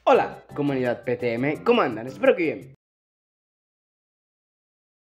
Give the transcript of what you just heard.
Hola, comunidad PTM, ¿cómo andan? Espero que bien.